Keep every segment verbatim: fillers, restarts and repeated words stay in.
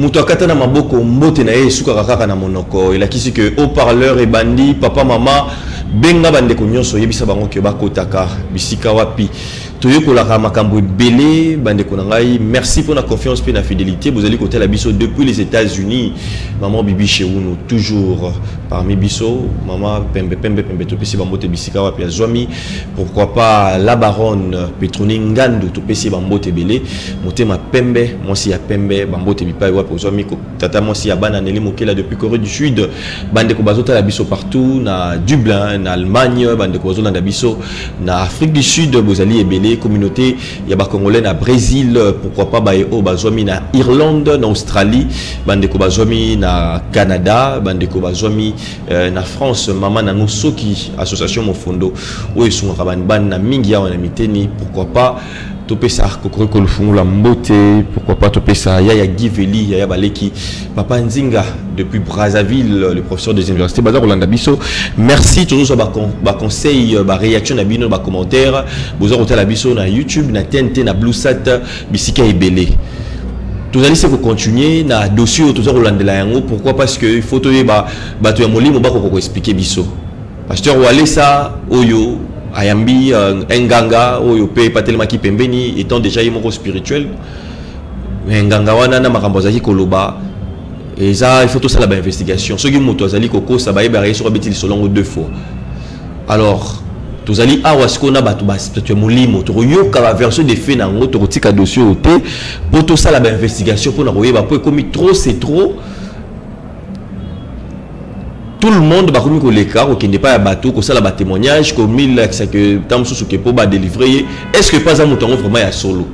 muto akata na maboko mbote na ye suka kaka na monoko ela kisi que haut-parleur et bandi papa mama benga bande ko nyonso yebisa bango ke bakotaka bisika wapi toyekolaka makambo belé bande ko ngai merci pour la confiance et la fidélité vous allez côté la biso depuis les États-Unis maman bibi chez nous toujours parmi biso maman pembe pembe pembe to pesi bambote bisika wapi azwami pourquoi pas la baronne Petroni Ngandu to pesi bambote belé motema pembe moi si ya pembe bambote bipai wapi azwami ko tata moi si ya bana neli mokela depuis Corée du Sud bande ko bazota la biso partout na Dublin na Allemagne bande ko bazona na biso na Afrique du Sud bozali ebelé communauté ya ba congolais na Brésil pourquoi pas ba o bazwami na Irlande na Australie bande ko bazwami na Canada bande ko bazwami euh, na France mama na ngosoki association mofondo o esunga ban ban na mingi ya na miteni pourquoi pas topesa kokoriko lufungula mbote pourquoi pas topesa yaya Giveli yaya baleki papa Nzinga depuis Brazzaville le professeur des universités bazar Rolanda biso merci toujours sur ba ba conseil ba réaction na bino ba commentaire bozar hotel la biso na YouTube na T N T na Bluesat bisika ebele tous allez se continuer na dossier tous Rolanda la yango pourquoi parce que il faut to ba bato ya molimo ba ko expliquer biso pasteur Walesa oyo ayambi uh, enganga oyo pe patelema ki pembeni étant déjà yemo spirituel enganga wana na makambo zaki koloba et ça il faut tout ça la investigation ce qui moto azali koko ça ba yeba sur betili solongo deux fois alors tous ali awasko na batu bas tu molimo to yoka la version des faits na ngoto kotika dossier oté pour tout ça la investigation pour na koyeba po comme trop c'est trop. Tout le monde va comme l'écart qui n'est pas à bateau que ça la témoignage comme il c'est que tant sous que pour ba délivrer est-ce que pas un mouton vraiment à solo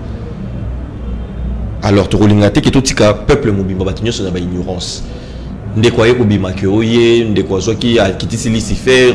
alors tu rolingate que tout tika peuple mobimba batinyo sur la ignorance ndekwaye ko bima ke oye ndekwazo ki a kitisi Lucifer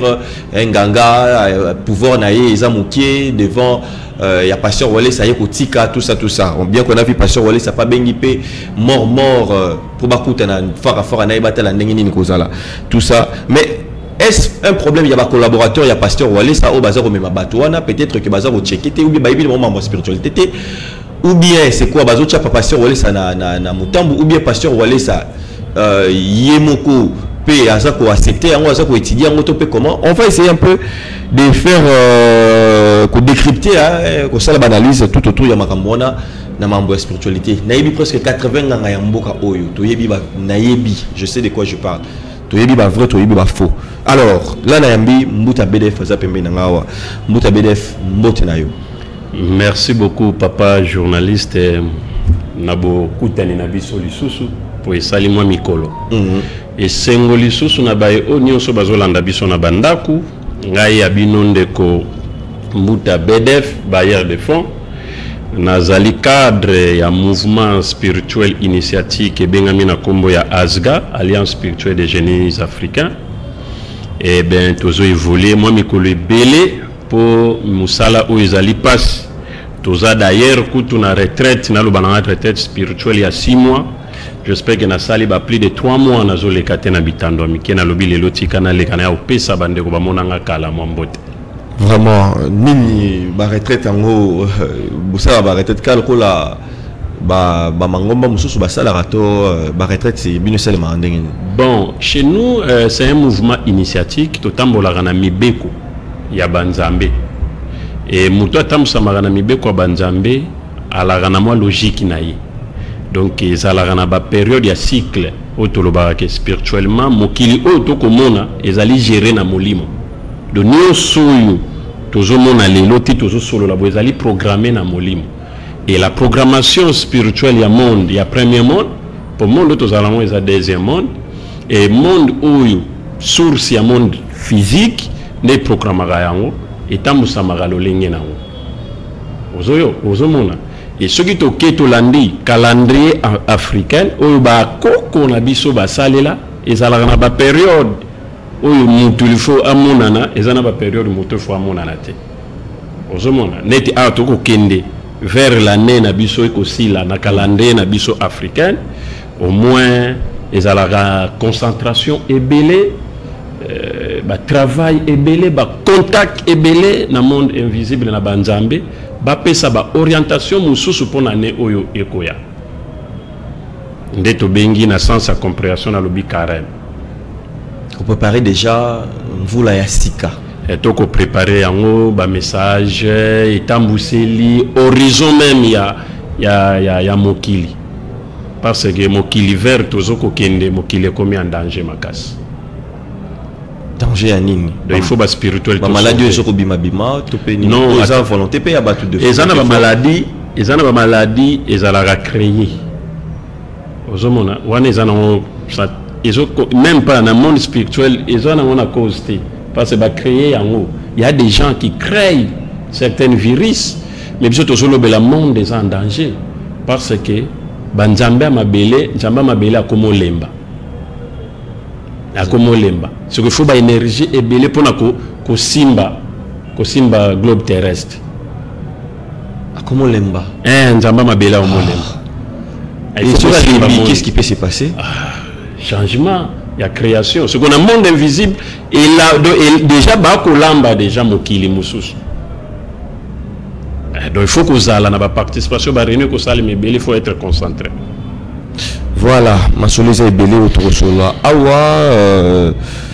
nganga pouvoir na ye ezamukie devant il y a pasteur Wale ça y est kotika tout ça tout ça on bien qu'on a vu pasteur Wale ça pas bengi pe mort mort pour bakuta na fara fara na ibata la ndenge nini kozala tout ça mais est-ce un problème il y a ba collaborateur il y a pasteur Wale ça au bazar au même batouana peut-être que bazar au checker ou bien bible moment spiritualité ou bien c'est quoi bazo cha pasteur Wale ça na na na mutambu ou bien pasteur Wale ça euh yemoko pe azako accepter en azako étudier en auto comment on va essayer un peu de faire euh, que décrypter hein, que ça l'analyse tout autour ya makambona na mambo spiritualité nayebi presque quatre-vingts nganga ya mboka oyo to yebi ba nayebi je sais de quoi je parle to yebi ba vrai to yebi ba faux alors là na yambi mbuta B D F za pembe na ngawa mbuta B D F mbote na yo merci beaucoup papa journaliste nabo kutani na biso lisusu pour esali moi mikolo mm et sengo lisusu na baye o nyonso bazolanda biso na bandaku ngai ya bino ndeko mbuta B D F bailleur de fonds nazali cadre ya mouvement spirituel initiatique et bengami na kombo ya ASGA Alliance spirituelle des génies africains et ben tozo évoluer moi mikolo ebele pour musala o ezali passe toza d'ailleurs kutu na retraite na lobana retraite spirituelle ya six mois. J'espère que na sali ba plus de trois mois na zo lekate na bitando mike na lobi lelo tika na lekana ya opesa bande ko ba monanga kala mbote vraiment nini ba retraite ngo busala ba retraite kala ko la ba ba mangomba mususu ba sala rato ba retraite c'est bino sala mandenge. Bon chez nous euh, c'est un mouvement initiatique to tambola na mibeko ya banzambe et muto tamsa magana mibeko ya banzambe ala gana mo logique na yi. Donc ils allaient dans la période de cycle autolobarake spirituellement mokili auto komona ils allaient gérer na molimo donc nous soyo toujours mona lelo ti toujours solo la ils allaient programmer na molimo et la programmation spirituelle ya monde ya premier monde pour monde tous allons ils a deuxième monde et monde oyo source ya monde physique ne programmera yango et tamusa magalo lenge na ngo ozoyo ozomona. Et ce qui est au landi calendrier africain, où ba koko na biso ba salela, et ça la ba période où mutu il faut amonana, et ça na ba période mutu faut amonana te. Ozomona neti a toko kende vers l'année na biso aussi là na calendrier na biso africain, au moins et ça la concentration est belé, euh, ba travail est belé, ba contact est belé na monde invisible na banzambe. Ba pesa ba orientation mususu pona ne oyo ekoya ndeto bengi na sens à compréhension na lobi carême. On préparer déjà mvula ya sika. Et donc on préparer yango ba message et tambuseli horizon même ya ya ya ya mokili. Parce que mokili vert tozoko kende mokili komi en danger makasi. Danger à nini? Donc il faut ba spirituel. Ba maladie ezoko bima bima to pe ni. Non, eza volonté pe ya batu de. Ezana ba maladie, ezana ba maladie ezala ra créer. Ozomona wana ezana ça même pas dans le monde spirituel, ils ont une cause. Parce que créer en haut, il y a des gens qui créent certains virus, mais bien sûr, le monde est en danger. Parce que Banzamba m'a belé, Nzamba m'a belé à Komo Lemba. À Komo Lemba. Ce qu'il faut, c'est l'énergie et belé pour que Simba, que Simba globe terrestre. À Komo Lemba. Eh, Nzamba m'a belé à Komo Lemba. Et sur la Libye, qu'est-ce qui peut se passer? Changement, il y a création. Ce qu'on a un monde invisible, et là, déjà, Bakolamba, déjà, Mokili Moussous. Donc il faut que ça ait la participation, il faut être concentré. Voilà, ma solise est belé autour de cela. Awa,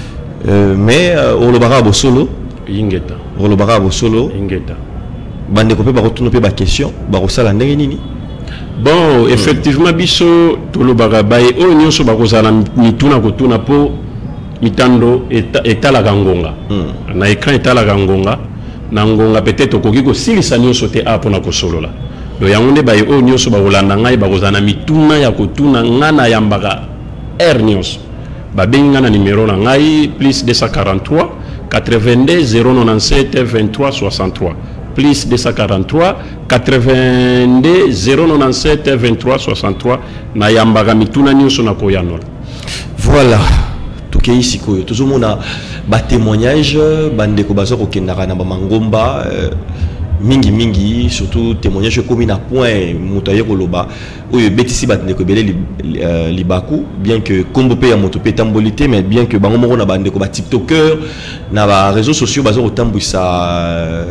mais on le barra solo. Ingeta. On le barra solo. Ingeta. Bande kopé ba retourner ba question, ba rosala ndenge nini? Bon, effectivement, biso tout le bagabaye o nyonso bakozala mituna kotuna po mitando etala kangonga. Na écran etala kangonga, na ngonga peut-être okoki ko silisa nyonso te a pona ko solola. Do yangonde baye o nyonso bakolanda ngai bakozana mituna ya kotuna ngana yambaka er nyonso. Ba benga na numéro na ngai plus deux cent quarante-trois quatre-vingt-deux zéro quatre-vingt-dix-sept vingt-trois soixante-trois. Plus deux cent quarante-trois quatre-vingt-deux zéro quatre-vingt-dix-sept vingt-trois soixante-trois na yambaka mituna nyonso na koyanol. Voilà. Tout est ici koyo. Tout le monde a ba témoignage bande ko bazo ko kendaka na ba mangomba mingi mingi surtout témoignage comme na point mutaye ko loba oyo betisi batne ko belé libaku bien que kombo pe ya moto pe tambolité mais bien que bango moko na bande ko ba tiktoker na ba réseaux sociaux bazo ko tambwisa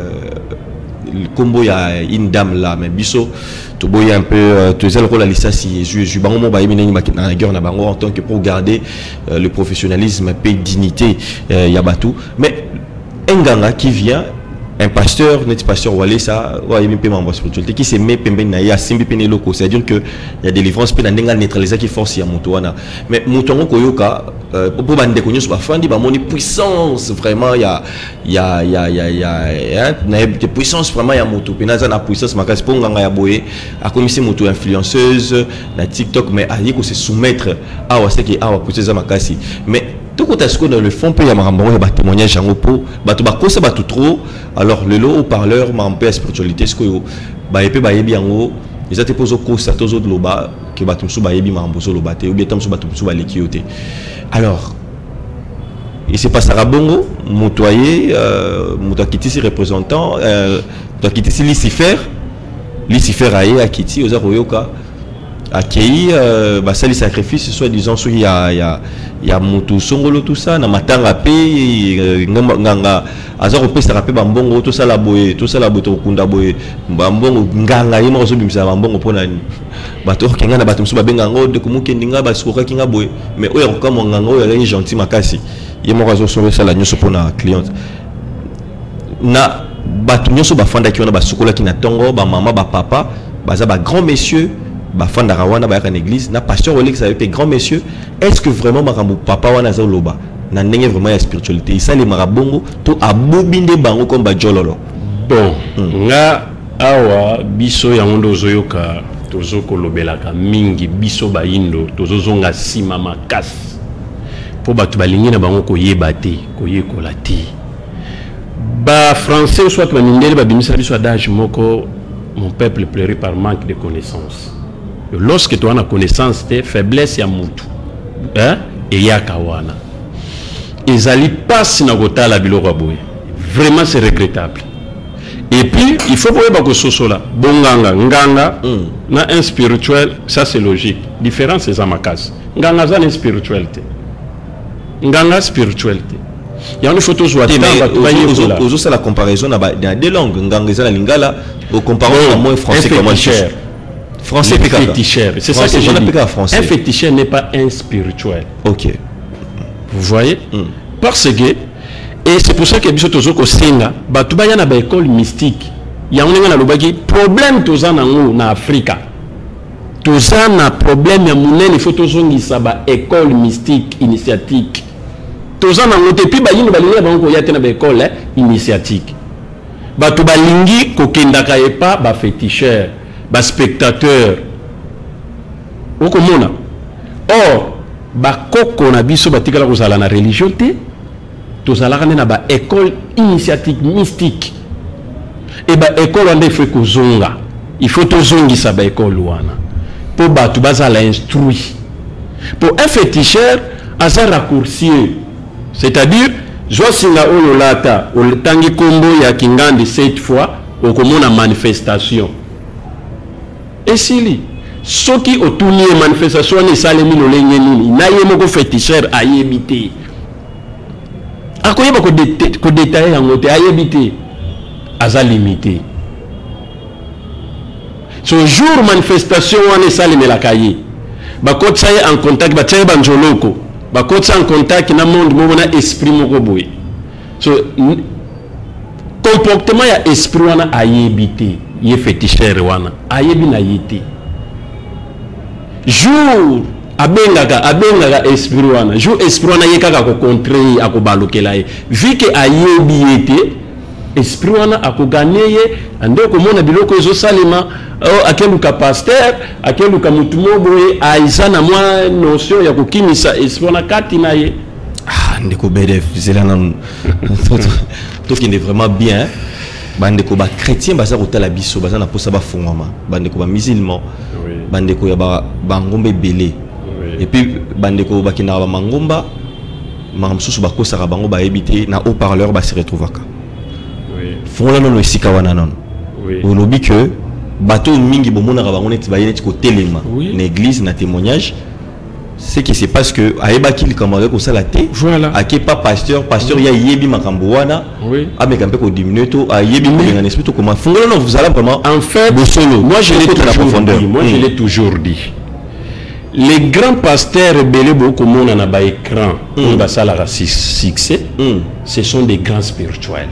le combo ya une dame là mais biso to boya un peu to zel ko la lista si je je bango mo ba yemi na na guerre na bango en tant que pour garder euh, le professionnalisme et dignité euh, ya batou mais enganga qui vient un pasteur n'est pasteur wale ça wa yemi pe membre spiritualité qui se met pembe na ya simbi pene loko c'est à dire que il y a délivrance pe na ndenga neutraliser qui force ya moto wana mais moto ngo koyoka pour bande ko nyoso ba fandi ba moni puissance vraiment il y a il y a il y a il y a na de puissance vraiment ya moto pe na za na puissance makasi po nganga ya boye a komisi moto influenceuse na TikTok mais ali ko se soumettre à wa ce qui a wa puissance makasi mais tout côté ce qu'on le fond peut y avoir un ba témoignage en po ba to ba ko ça ba tout trop alors le lot au parleur ma peu spiritualité ce que ba epé ba yebi yango ils étaient posé ko ça tous autres loba que ba tumsu ba yebi ma mboso loba te ou bien tamsu ba tumsu ba lekiote alors il se passe à bongo motoyer euh moto qui ici représentant euh qui ici Lucifer Lucifer aye akiti oza royoka accueilli euh, bah ça les sacrifices soit disant sur il y a il y a il y a mutu songolo tout ça na matanga pe nganga azaro pe ça rappelle bambongo tout ça la boye tout ça la boye to kunda boye bambongo nganga yima ko so bimisa bambongo pona ni bato kinga na bato msuba benga ngo de kumuke ndinga ba sikoka kinga boye mais oya ko kama nganga oya ni gentil makasi yima ko so so ça la nyoso pona client na bato nyoso ba fanda ki ona ba sukola ki na tongo ba mama ba papa baza ba grand messieurs bafanda rawana ba en église na pasteur Olex ça avait grand messieurs est-ce que vraiment makambo papa wana za loba na ndenge vraiment ya spiritualité ça les marabongo to abobinde bango comme ba jololo bon mm. nga awa biso ya ngondo zoyoka tozoko lobelaka mingi biso ba indo tozozonga sima makasi po batu balingi na bango ko yeba te ko yekola te ba français soit ba mindele ba bimisa biso adage moko mon peuple pleure par manque de connaissances. Lorsque tu as une connaissance de faiblesse ya mutu hein et ya kawana ils allaient pas sinagota la biloko boye vraiment c'est regrettable et puis il faut voir que soso là bonganga nganga mm. na un spirituel ça c'est logique différence c'est amakas nganga za une spiritualité nganga spiritualité il y a une photo soit aux autres la comparaison na des langues nganga za la lingala au comparant au moins français comment cher. Français les féticheurs. C'est ça que je dis. Un féticheur n'est pas un spirituel. Ok. Vous voyez? Mm. Parce que, et c'est pour ça que biso tozoko senga, ba tu baya na ba école mystique. Ya on na lobaki problème toza na ngo na Afrika. Toza na problème ya munene faut tozongisa ba école mystique initiatique. Toza na ngote pi ba yino ba linga ba ngo ya tena ba école eh, initiatique. Ba tu ba lingi ko kendaka epa ba féticheur, ba spectateur. Okomona. Or ba koko na biso batikala kozala na religion te tozalaka na ba école initiatique mystique et ba école ande faut kozonga il faut tozongisa ba école wana po batu bazala instruit pour un féticheur asa raccourcier c'est-à-dire josinga oyo lata o tangi kombo ya kingandi sept fois okomona manifestation esili soki otuni e manifestation ni salemi lolenge nini na ye moko féticheur ayebite akoyeba ko détailler ko détailler yango te ayebite aza limité ce jour manifestation wana salemi la kaye bakotsa en contact ba tsaye banjoloko bakotsa en contact na monde mo na esprit moko boye so comportement ya esprit wana ayebite ye féticheur wana ayebi na yete jour abengaka abengaka esprit wana jour esprit wana yekaka ko contrer akobalokela ye vu que ayebi yete esprit wana akoganeye ande ko mona biloko ezo salima oh, akeluka pasteur akeluka mutumo boye aiza na mwa notion ya kokimisa esprit wana kati na ye ah ndeko bedef zela na tout qui est vraiment bien bandeko ba chrétien baza kotala biso baza na posa ba fongama bandeko ba musulman oui. Bandeko ya ba bangombe belé oui. Et puis bandeko ba kinara ba mangomba mamsusu ba kosaka bango ba ebité na haut parleur ba se retrouvaka oui. Fongola non esika wana non oui. Olobi que bateau mingi bomona ka bango net ba yene ko telema oui. Na église na témoignage ce qui se passe que aeba ki likamaka ko sala te voilà ake pas pasteur pasteur oui. Ya yebi makambo wana oui ameka mpe ko diminuer to ayebi ko benga esprit to comment fongola non vous allez vraiment en fait solo. Moi je l'ai toujours dit moi mmh. je l'ai toujours dit les grands pasteurs belé beaucoup monde na ba écran on ba sala succès mmh. Ce sont des grands spirituels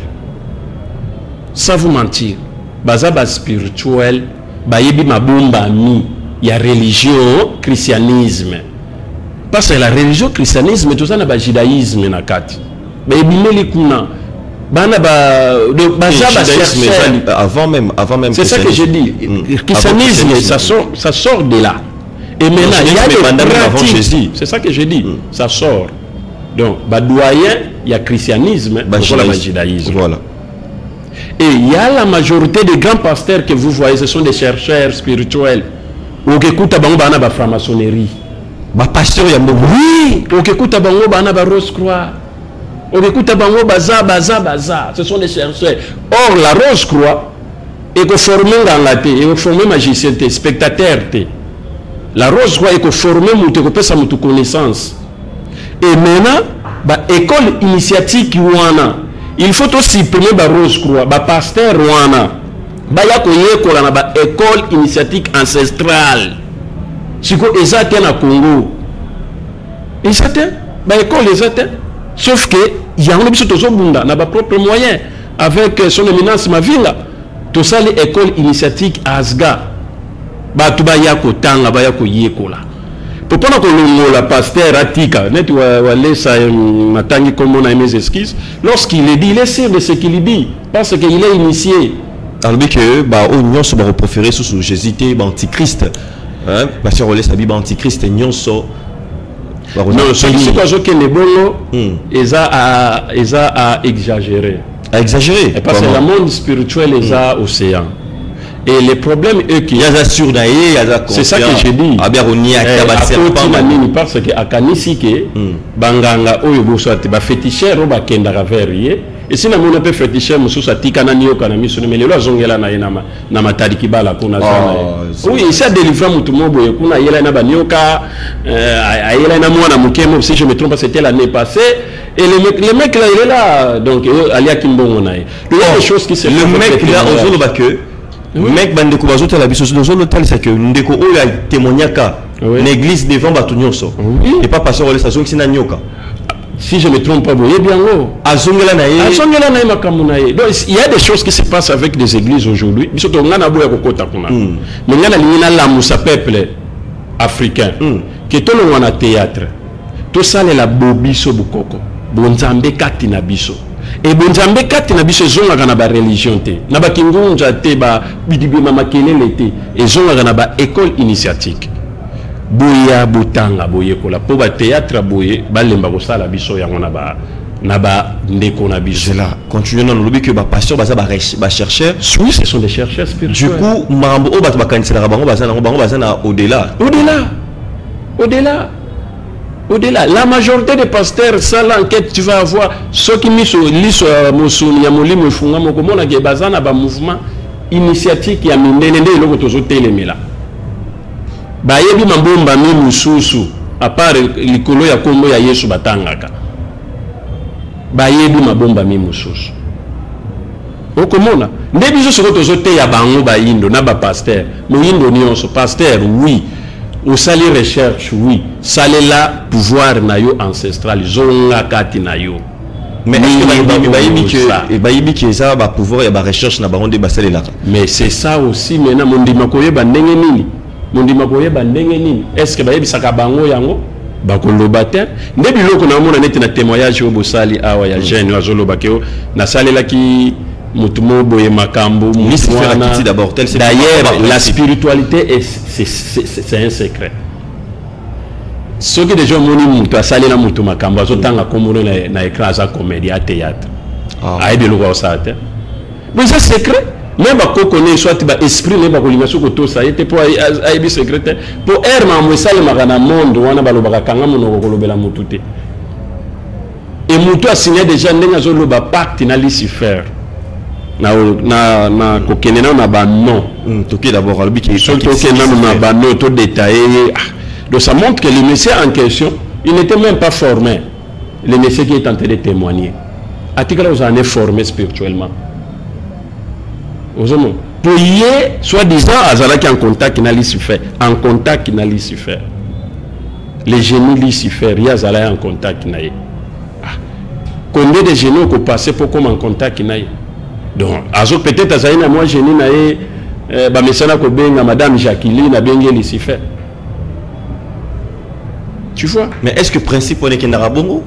sans vous mentir baza ba spirituel ba yebi mabomba mi ya religion christianisme. Parce que la religion christianisme tout ça na ba judaïsme na kati ba ebimeli kuna bana ba baza ba chercher avant même avant même c'est ça que je dis mm. Christianisme ça sort ça sort de là et maintenant il y a des pratiques c'est ça que je dis mm. Ça sort donc ba doyen il y a christianisme ba judaïsme voilà et il y a la majorité des grands pasteurs que vous voyez ce sont des chercheurs spirituels ou qui écoutent bango bana ba franc-maçonnerie ba pasteur ya mbobo oui okekuta bango bana ba Rose Croix okekuta bango baza baza baza ce sont des chercheurs or la Rose Croix est ko former nganga te et former magicien te spectateur te la Rose Croix est ko former mutu ko pesa mutu connaissance et maintenant ba école initiatique wana il faut aussi supprimer ba Rose Croix ba pasteur wana ba ya ko yekola na ba école initiatique ancestrale siko ezate na Congo ezate ba école ezate sauf que il y a un biso tozo bunda na ba propre moyen avec son éminence Mavinga to sali école initiatique Asga ba tuba ya ko tanga ba ya ko yekola popona ko longola pasteur atika net wa, wa laissa matangi comme on a mes esquisses lorsqu'il est dit il est sûr de ce qu'il dit parce qu'il est initié alors que ba o nyonso ba préférer sous Jésus té ba antichrist. Hein, parce que on laisse la Bible antichrist et nyonso. Non, c'est quoi que les bongo, ils a ils a à exagérer. À exagérer. Et parce que le monde spirituel est à océan. Et les problèmes eux qui. Il y a sur d'ailleurs, il y a c'est ça que j'ai dit. Ah bien on y a parce que à Kanisike, banganga oyo boswati ba féticheur ba kenda raverie. Et si on a fait féticheur mususa tika na nioka na miso mais lelo azongela na yena na matari kibala kuna sana. Oui, il s'est délivré mutu mobo kuna yela na ba nioka ayela na mwana mukemo si je me trompe c'était l'année passée et le mec le mec là il est là donc alia kimbongo na. Il y a des choses qui se le mec là ozolo ba que mec bandeko bazota la biso dans l'hôtel c'est que ndeko oyo a témoignaka l'église devant batunyoso et pas passer au station qui na nyoka. Si je ne me trompe pas, vous voyez bien où Azongela nae. Azongela nae makamunae. Donc il y a des choses qui se passent avec des églises aujourd'hui. Biso to ngana boya kokota kuna. Mais ngana lingina la musa peuple africain. Que to lo wana théâtre. To sale la bobiso bukoko. Bonzambe kati na biso. Et bonzambe kati na biso zonga kana ba religion te. Na ba kingunja te ba bidibi mama kelele te. Et zonga kana ba école initiatique. Boya botanga boye kola po ba théâtre boye balemba ko sala biso yango na ba na ba ndeko na biso. C'est là. Continuons dans le lobby que ba pasteur ba ba ba chercheurs. Oui, ce sont des chercheurs spirituels. Du coup, mambo o ba ba kanisela bango ba sana bango ba sana au-delà. Au-delà. Au-delà. Au-delà, la majorité des pasteurs, ça l'enquête, tu vas avoir ceux qui mis sur l'île Mossoul, Yamoli, Mofunga, Mokomona, qui est basé dans un mouvement initiatique qui a mis des gens qui ont été là. Bah, il y a des mambomba mi mususu, à part l'icolo ya kombo ya Yesu batangaka. Bah, il y a des mambomba mi mususu. Au komona, ndé biso soko tozote ya bango ba indo na ba pasteur, mo indo nyonso pasteur oui. Ou sali recherche oui, sali la pouvoir na yo ancestral zonga kati na yo. Mais est-ce que bayibi que ça va pouvoir ya ba recherche na bango de basali là. Mais c'est ça aussi maintenant mon ndima koyeba ndenge nini? Mon ndima koyeba ndenge nini? Est-ce que bayibi saka bango yango? Ba koloba te. Nde biloko na mona neti na témoignage yo bosali awa ya jeune wa zoloba ke na sali la ki mutumo boye makambo d'abord. D'ailleurs, la spiritualité c'est un secret. Ce qui déjà moni mutu asali na mutu makambo azotanga komona na na écran za comédie à théâtre. Ah de lo ça te. Mais c'est secret. Même ba ko connaît soit ba esprit même ba ko limaso ko to ça était pour ai bi secret pour erma mo sali magana monde wana balobaka kanga mono ko lobela mutu te. Et mutu a signé déjà ndenga zo loba pacte na Lucifer. Na na na kokene na ba non toqué d'abord albi qui est toqué na ba non tout détaillé. Donc ça montre que le monsieur en question il n'était même pas formé, le monsieur qui est en train de témoigner atikala vous en est formé spirituellement osemo pour y soit disant azala qui en contact na Lucifer en contact na Lucifer les génies Lucifer ya azala en contact na ye combien de génies qu'on passé pour comme en contact na ye. Donc, peut-être à moi, je n'ai pas de Madame Jacqueline a bien Lucifer. Tu vois? Mais est-ce que le principe est qu'il y a bongo?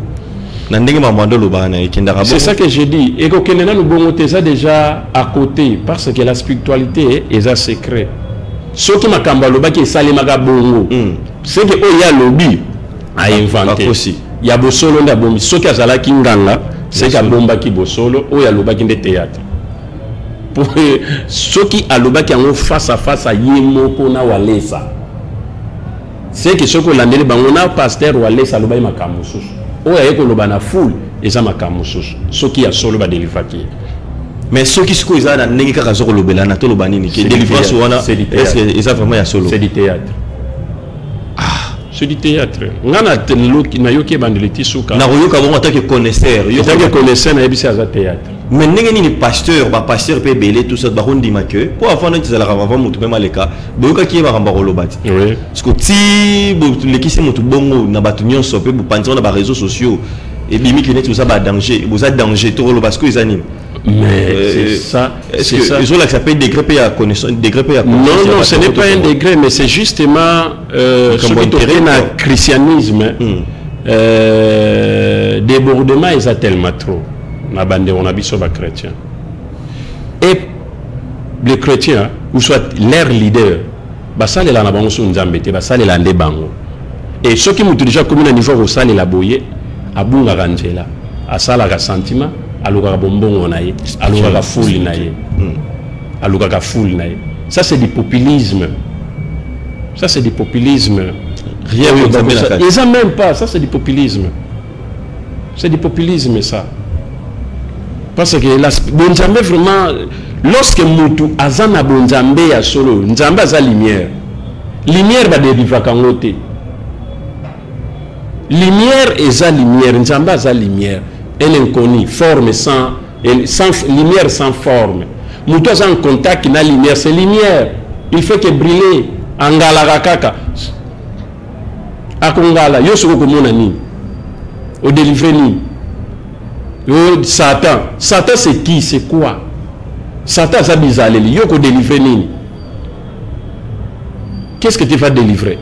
C'est ça que je dis. Et que nous bongo déjà à côté parce que la spiritualité est un secret. Ce qui m'a kambaloba qui est salé maga bongo. C'est que il y a lobby à inventer. Il y a bosolo nda bombi. Ce qui a zala kinganga, c'est qu'il y a bomba qui bosolo ou il y a loba qui est théâtre. Pour ceux qui a loba qui ont face à face à yemo kona walesa. C'est que ceux qui l'ont bangona pasteur walesa loba makamusus. Ou ya ko loba na foule eza makamusus. Ceux qui a solo ba délivrer. Mais ceux qui sont là na ngi kaka zoko lobela na to loba nini que délivrance wana est-ce que eza vraiment ya solo? C'est du théâtre. Ah, c'est du théâtre. Ngana telo na yoki bandeliti suka. Na royoka bon en tant que connaisseur, yo tant que connaisseur na yebisa za théâtre. Mais ndenge nini pasteur ba pasteur pe belé tout ça ba rondi make pour avant de la avant mutu même maleka boyoka ki ba ramba rolobati. Oui. Parce que ti le ki se mutu bongo na batu nyonso pe bu panza na ba réseaux sociaux et limite net tout ça ba danger, vous êtes danger to parce que ils animent. Mais euh, c'est ça. Est-ce que ils ont là que ça peut degré à connaissance, degré à non non, ce n'est pas un degré mais c'est justement euh, ce qui tourne au christianisme. Euh, débordement ils a tellement trop. Na bande on a biso ba chrétien. Et les chrétiens ou soit leur leader ba sale la na bango so nzambe te ba sale la nde bango. Et ceux qui m'ont déjà commis à niveau au sale la boye abunga ranjela asala ka sentiment aluka bombongo na ye aluka ka foule na ye aluka ka foule na ye. Ça c'est du populisme. Ça c'est du populisme. Rien ils ça même pas, ça c'est du populisme. C'est du populisme ça. Parce que la bonzambe vraiment lorsque mutu azana bonzambe ya solo nzambe aza lumière lumière ba dériva kangote lumière eza lumière nzambe aza lumière elle inconnue forme sans, sans lumière sans forme Muto est en contact avec la lumière, c'est lumière. Il fait que briller. Angala rakaka. Akongala, yo soko komona ni. Au délivrer ni. Yo Satan. Satan c'est qui? C'est quoi? Satan ça bizarre yo ko délivrer ni. Qu'est-ce que tu vas délivrer?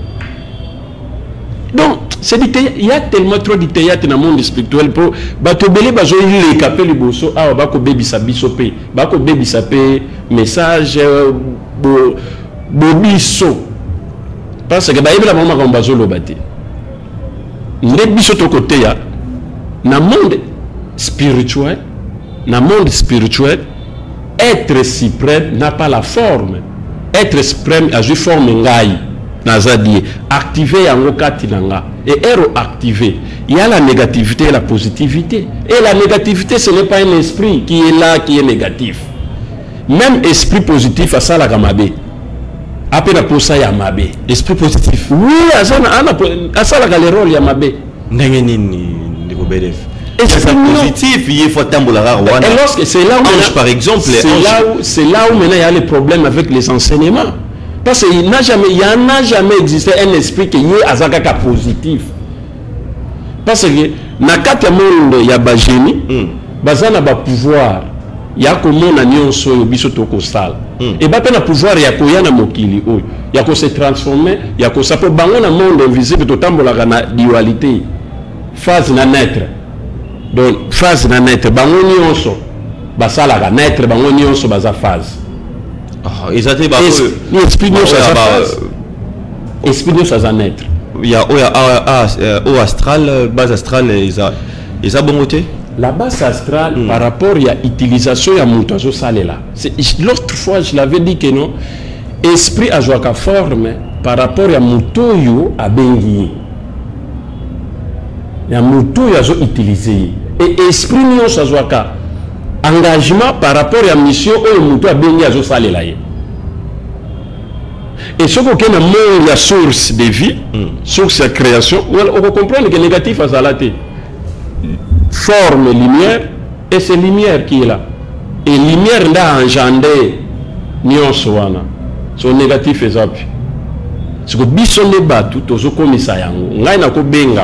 Donc, c'est du théâtre. Il y a tellement trop de théâtre dans le monde spirituel pour batobele bazo les capé les bosso ah ba ko baby sabi sopé ba ko baby sapé message bo bobiso parce que ba yebela mama ko bazo lo baté ne biso to côté ya na monde spirituel na monde spirituel être suprême n'a pas la forme. Être suprême a une forme ngai nazadi activer yango kati nanga et ero activer il y a la négativité et la positivité et la négativité ce n'est pas un esprit qui est là qui est négatif même esprit positif à ça la gamabe après la pour ça ya mabe esprit positif oui à ça à ça la le rôle ya mabe ndenge nini ndiko bedef esprit positif il faut tambola rwanda et lorsque c'est là où ange, par exemple c'est là où c'est là où maintenant il y a les problèmes avec les enseignements. Parce qu'il n'a jamais, il n'a jamais existé un esprit qui est azakaka positif. Parce que na kati monde il y a ba génie, bazana ba pouvoir, il y a comme on a nyonso yo biso toko sala. Et ba pe na pouvoir ya ko yana mokili oyo, ya ko se transformer, ya ko sapo bango na monde invisible to tambola na dualité. Phase na naître. Donc phase na naître bango nyonso basala ka naître bango nyonso baza phase. Ah, exactement. Esprit nous ça esprit nous ça naître. Il y a au astral, base astrale, ils a ils a bon côté. La base astrale mm. par rapport à l'utilisation ya muto zo salela. L'autre fois je l'avais dit que non esprit a joué ka forme par rapport à muto yo a bengi. Ya muto yo zo utiliser et esprit nous ça joue ka engagement par rapport à la mission où le mouton a bien mis à salela. Et ce qu'on a la source de vie, mm. source de création, on peut comprendre que le négatif a salaté. Forme lumière, et c'est lumière qui est là. Et lumière n'a engendré Nyon Soana. Son négatif est appuyé. Ce que bison ne bat tout aux commissaires, on a une benga.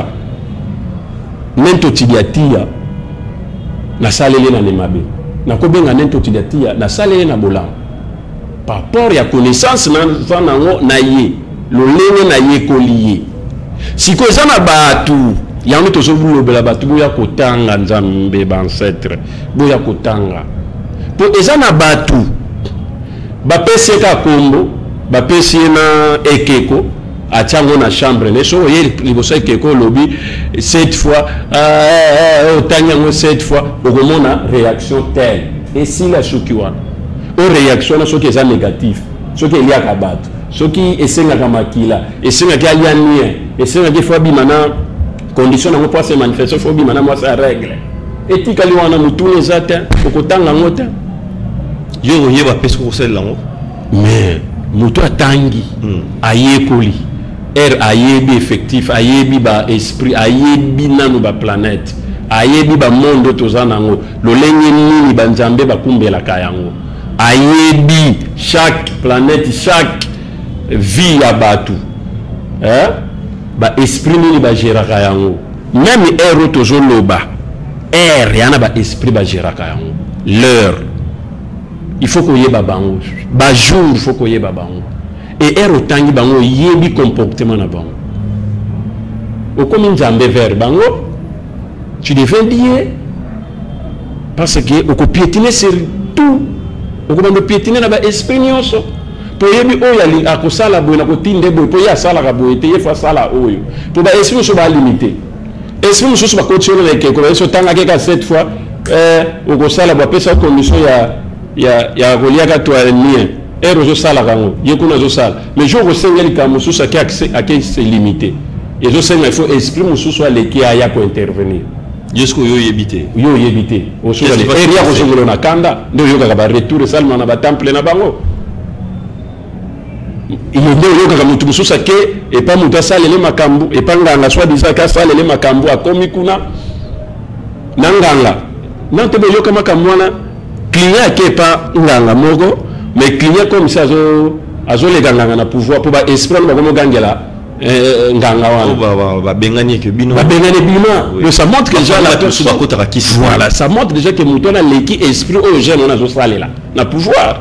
Nento tidiatia. Na salele na nemabe na kobenga nento tidatia na salele na bolam par rapport ya connaissance na zanango na ye lolenge na ye koliye siko zana batu yango to sobulo bela batu boya kotanga nzambe ba ancêtre boya kotanga po ezana batu ba peseka kombo ba pesi na ekeko atiango na chambre les so ye liboso ekeko lobi cette fois euh otanyango cette fois okomona réaction telle et si la chokiwa o réaction na soki eza négatif soki elia kabatu soki esenga kamakila esenga ki aliania esenga ki fois bimana condition na po se manifester fois bimana moi ça règle etika li wana mutune zata okotanga ngota yo yeba peso ko sel lango mais muto atangi ayekoli er ayebi effectif ayebi ba esprit ayebi nanu ba planète ayebi ba monde tozanango lolenge nini banzambe bakumbela kayango ayebi chaque planète chaque vie ya batu hein ba esprit nini ba gera kayango même er tozoloba er yana ba esprit ba gera kayango l'heure il faut qu'on yeba bango ba jour il faut qu'on yeba bango et er otangi bango yebi comportement na bango o comme nzambe vers bango tu devais dire parce que o ko piétiner sur tout o ko bando piétiner na ba esprit nyonso po yebi oyo ali akosala boye na kotinde boye po ya sala ka boye te yefa sala oyo to ba esprit so ba limité esprit so so ba continuer avec ko so tanga ke ka cette fois euh o ko sala ba pesa condition ya ya ya goliaka to alien ero zo sala kango yekuna zo sala mais je resengeli ka mususu ki accès à qui c'est limité et je sais il faut esprit mususu ale ki aya pour intervenir yesko yo yebité yo yebité o so ale area ko songolo na kanda ndo yo ka ba retour salma na ba temple na bango il ndo yo ka mutu mususu ke et pas mutu sala le makambu et pas nganga soit disant ka sala le makambu akomi kuna nanganga nanto be yo kama kamwana client qui est pas nganga moko mais client comme ça azo azo les ganga na pouvoir pour ba esprit ba comme gangela nganga wana ba ba bengani que bino ba bengani bino ça montre que déjà la personne voilà ça montre déjà que mutona leki esprit au jeune on a zo sala là na pouvoir.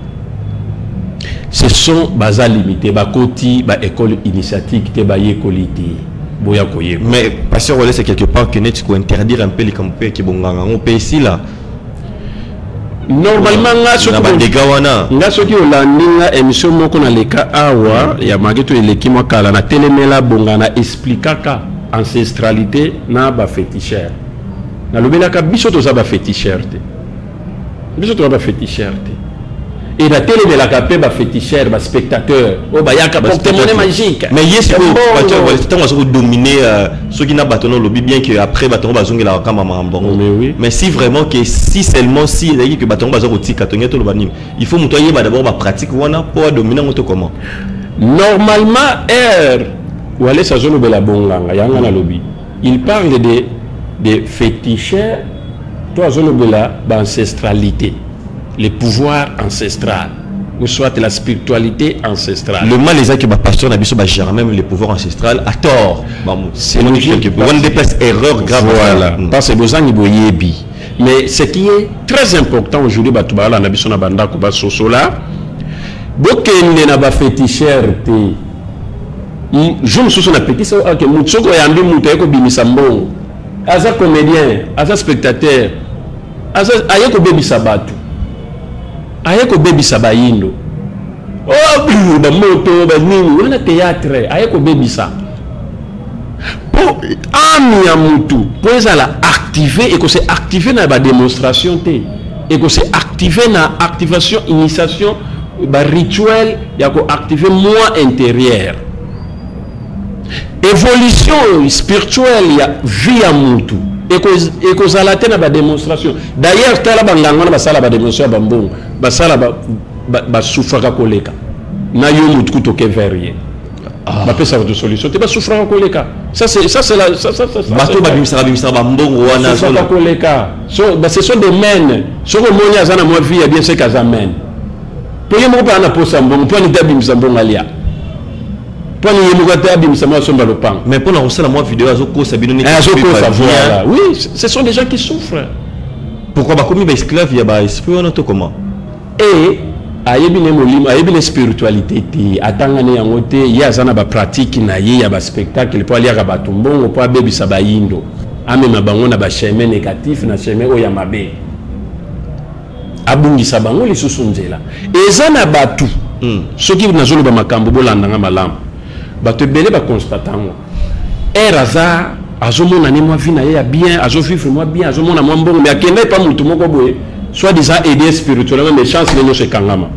Ce sont bas limités ba koti ba école initiatique te ba yekolité boya koye mais pasteur c'est quelque part que net ko interdire un peu les campés qui bonganga on peut ici là normalement nga soki degawana nga soki olandinga émission moko na leka awa ya mageto eleki mwa kala na telemela bongana explicaka ancestralité na ba féticheur na lobelaka biso toza ba féticheur te biso toza ba féticheur te et la télé de la capé ba féticheur ba spectateur o ba yaka porte monnaie magique mais yes ko patio ba tant va se dominer ceux qui n'a bâtonné lobby bien que après bâton ba zonga la kama mambo mais oui mais si vraiment que si seulement si il y a que bâton ba zonga tika tonga to lobani il faut mutoyer ba d'abord ba pratique wana pour dominer moto comment normalement air ou aller sa zone bela bonganga yanga na lobby il parle de de féticheur toi zone bela ba ancestralité les pouvoirs ancestrales ou soit la spiritualité ancestrale. Le mal les que ma pasteur n'a pas géré même les pouvoirs ancestrales à tort. C'est logique. On déplace erreur grave. Voilà. Parce que besoin de boyebi. Mais ce qui est très important aujourd'hui, bah tu vas là, n'abissons na banda kuba soso là. Bokende na ba féticheur te. Je me souviens na petit ça que mutsoko yambi muteko bimisambo. Aza comédien, aza spectateur, aza ayeko bebi sabatu. Ayeko baby sabayindo oh ba moto ba nini wana théâtre ayeko baby sa pour ami ya mutu pour ça la activer et que c'est activer na ba démonstration té et que c'est activer na activation initiation ba rituel ya ko activer moi intérieur évolution spirituelle ya vie ya mutu et que ça la tena ba démonstration d'ailleurs tala banganga ba sala ba démonstration ba mbongo ba sala ba ba souffra koleka na yo mutu kutoke verrier ba pesa de solution te ba souffra koleka ça c'est ça c'est la ça ça ça bato ba bimisa bimisa ba mbongo wana zo ba koleka so ba ce sont des men so ko monya zana mo vie bien c'est kazamen to yemo pa na posa mbongo to ni tabimisa mbongo alia. Mais pour lancer la vidéo, oui, ce sont des gens qui souffrent. Pourquoi bah comme il y a esclave, il y a esprit on auto comment? Et ayebine molimo, ayebine spiritualité ti atangane yangote, ya zana ba pratique na ye ya ba spectacle pour aller à batumbongo pour bebi sabayindo. Ame mabango na ba chemin négatif na chemin oya mabe. Abungi sabango li susunzela. Ezana batu. Ceux qui na zolo ba makambo bolanda nga malamu. Bato belé ba constatant era za azomona ni moi vie na ya bien azo vivre moi bien azomona moi mbongo mais akenda pas mutu moko boye soit disant aider spirituellement mais chance les no se kangama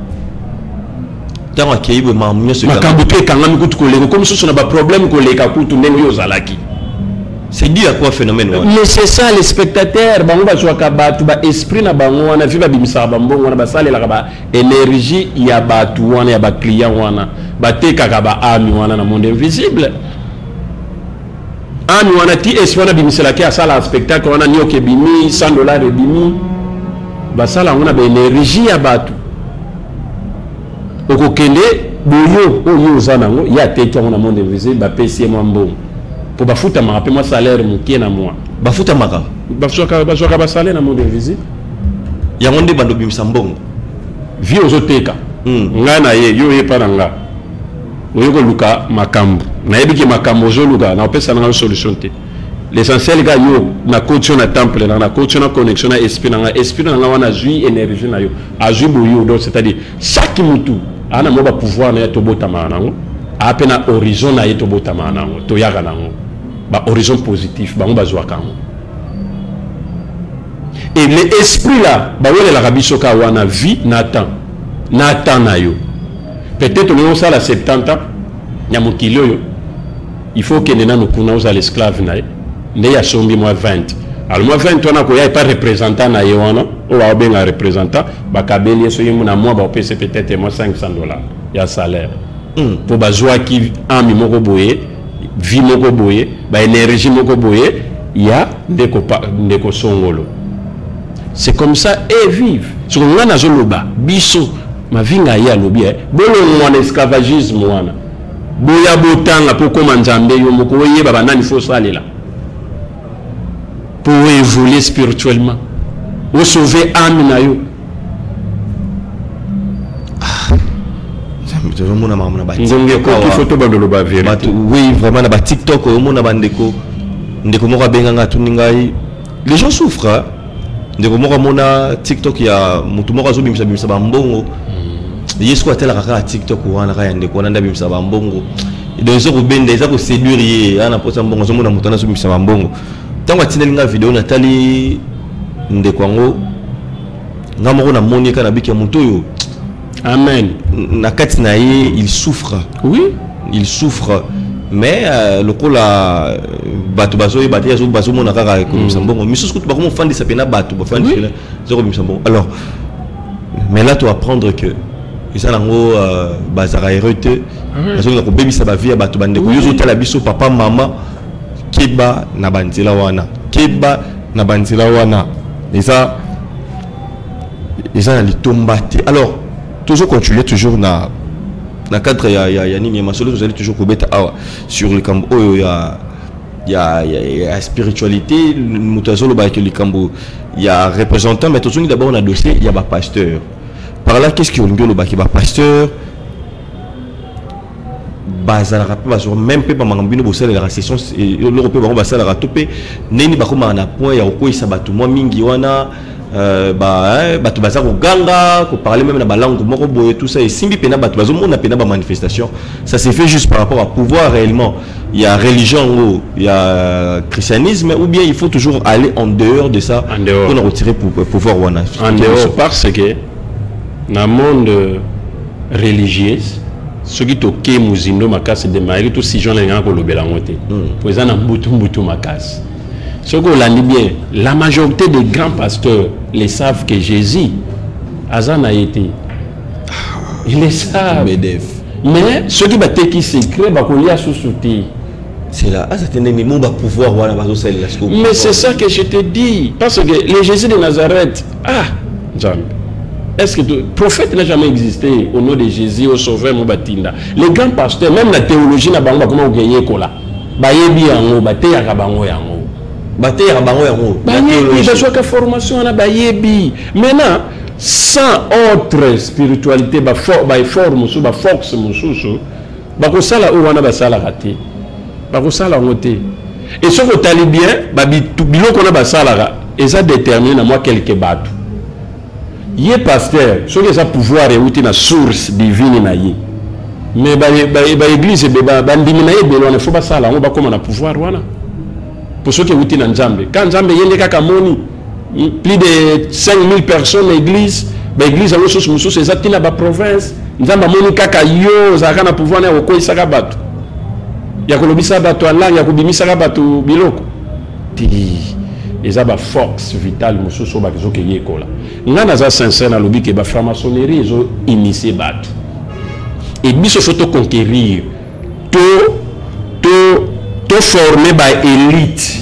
tant que ibo ma mio se kangama pe kangama kutu ko leko comme ça na ba problème ko leka kutu ndenge yo zalaki c'est dit à quoi phénomène mais c'est ça les spectateurs bango ba zwaka batu ba esprit na bango wana vi ba bimisa ba mbongo wana ba salela ba énergie ya batu wana ya ba client wana ba teka ba ami wana na monde invisible ami wana ti esprit wana bimisela ki asala spectacle wana nyoke bimi cent dollars et bimi ba sala wana ba énergie ya batu okokende boyo oyo zanango ya teka wana monde invisible ba pesi mo mbongo pour bafuta ma pe moi salaire mukie na moi bafuta maka bafuta bafuta ba salaire na monde invisible ya monde bando bimisa mbongo vie ozoteka nga na ye yo ye para nga oyoko luka makambo na yebiki makambo ozoluka na opesa na solution te l'essentiel ga yo na coach na temple na coach na connexion na esprit na esprit na wana zui énergie na yo azui boyo donc c'est-à-dire chaque mutu ana mo ba pouvoir na to botama nango apena horizon na ye to botama nango to yaga nango ba horizon positif ba ngba zwa kango et l'esprit là ba wele la rabiso ka wana vie na temps na temps na yo peut-être on ça la soixante ans nyamukilo yo il faut que nena no kuna uza l'esclave na ye ne ya sombi moi vingt alors moi vingt on a ko ya pas représentant na ye wana o wa benga représentant ba kabeli so yimu na moi ba pese peut-être moi cinq cents dollars ya salaire mm. pour bazwa ki ami moko boye vie moko boye ba énergie moko boye ya ndeko pa ndeko songolo c'est comme ça et vivent. Ce qu'on a dans le bas, biso, ma vie n'a pas lobby. Bon, on esclavagisme, on a. Boya botanga pour comment Zambé yo moko yé baba nani faut ça là. Pour évoluer spirituellement. Ou sauver âme na yo. Oui, vraiment, na TikTok, les gens souffrent. Hein? TikTok, il y a mutumoko zo bimisa bimisa bambongo. Yesu atela kaka TikTok wana kaya ndeko wana ndabimisa bambongo. Donc zo kubenda eza ko séduire ana posa mbongo zo mona mutana zo bimisa bambongo. Tango atindelinga video natali ndeko ngo ngamoko na moni kana biki muto yo. Amen. Nakati na ye, il souffre. Oui. Il souffre. Mais euh, le coup là, batu baso et batu yazo baso mon akara comme ça bon. Mais ce que tu vas comment faire des sapina batu, ba faire des zéro comme ça bon. Alors, mais là tu vas apprendre que ils ont en gros bazara hérité. Parce que baby ça va via batu bande. Yo zo tala biso papa maman keba na bandila wana. Keba na bandila wana. Et ça, ils ont les tombate. Alors toujours continuer toujours na na cadre ya ya ya nini ma solo vous allez toujours kubeta awa sur le camp oh ya ya ya spiritualité mutazolo ba que le campo il y a représentant mais toujours d'abord on a dossier il y a ba pasteur par là qu'est-ce qu'on dit le ba qui ba pasteur bazala rappel ba même peu ba mangambino bosala la session l'européen ba ba sala ratopé neni ba koma na point ya ko isa batu mo mingi wana Euh, bah bah tu vas au ganga qu'on parler même dans la langue moko boye tout ça et simbi pena bah tu vas au monde pena ba manifestation ça s'est fait juste par rapport à pouvoir réellement il y a religion il y a christianisme ou bien il faut toujours aller en dehors de ça pour nous retirer pour pouvoir wana en dehors parce que dans le monde religieux ceux qui toquent muzindo makasi de maïli tout si gens les gens ko lobela ngote pour ça na mbutu mbutu makasi. Ce qu'on l'a dit bien, la majorité des grands pasteurs les savent que Jésus Azan a été. Ils le savent. Mais ceux qui battent qui s'écrivent, ils ont sous-souté. C'est là, ah, c'est un élément de pouvoir. Mais c'est ça que je te dis. Parce que le Jésus de Nazareth, ah, est-ce que le prophète n'a jamais existé au nom de Jésus, au sauveur Moubatinda? Les grands pasteurs, même la théologie n'a pas comment gagner là. Bayebi yango, bateya kabango yango. Bateya kabango yango. Bayebi, besoin de formation na bayebi. Maintenant, sans autre spiritualité, ba for, ba forme sous, ba force mususu, ba ko sala o wana ba sala raté. Ba ko sala ngoté. Et ce que tu bien, ba biloko na ba sala et ça détermine à moi quelques bateaux. Yé pasteur, ce que ça pouvoir est outil na source divine na yé. Mais ba ba église ba ba ndimina yé belo ne faut pas sala on ba comme on a pouvoir wana. Pour ceux qui outil na Nzambe. Quand Nzambe yende kaka moni plus de cinq mille personnes l'église, ba église a ressources musu c'est ça tina ba province. Nzamba moni kaka yo za kana pouvoir na ko isaka bato. Ya ko lobisa bato ala ya ko bimisa bato biloko. Ti eza ba force vitale musu so ba kizo ke yekola. Ngana za sincère na lobi ke ba franc-maçonnerie ezo initier bato. Et biso faut conquérir. To to to former by élite.